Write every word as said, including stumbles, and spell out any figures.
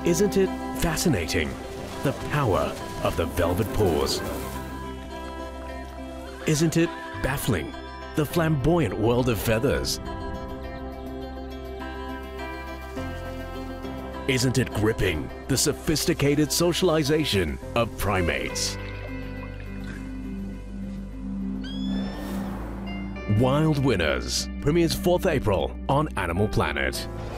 Isn't it fascinating? The power of the velvet paws. Isn't it baffling? The flamboyant world of feathers. Isn't it gripping? The sophisticated socialization of primates. Wild Winners premieres fourth April on Animal Planet.